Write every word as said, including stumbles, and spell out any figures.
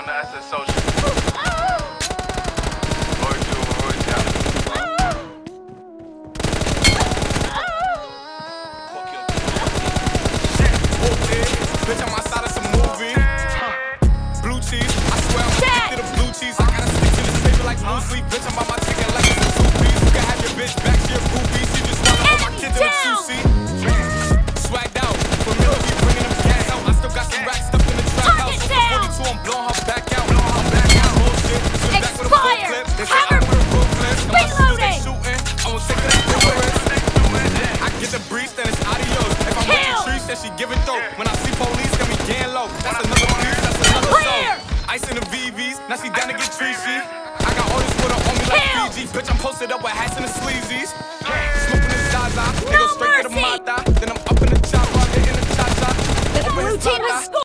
the S S social. Roy two, Roy two. Bitch, I'm outside of some movie. Blue cheese, I swear I'm addicted to blue cheese. I gotta stick to this paper like blue sleep. Bitch, I'm on my chicken like it's a two-piece. You can have your bitch back to your groupie. She just wanna hold my kids in a two-seat. Swagged out, familiar, we bringing them gas out. I still got some racks stuffed in the trap house. forty-two, I'm blowing her back out. Blowing her back out. Bullshit. Swim back with a full clip. They say I'm with a full clip. Reloading. Shooting. I'm gonna take that risk. I get the breeze, then it's adios. If I'm with the trees, then she giving throat. When I see police, then we gang low. That's another piece, that's another Clear. zone. Ice in the V Vs, now she down to get treachy. I got all this water on me like Fiji. Bitch, I'm posted up with hats and the sleazies. Smoking the Zaza, they go straight to the mercy. Mata. Then I'm up in the chopper, hitting the cha-cha. The blue team has scored.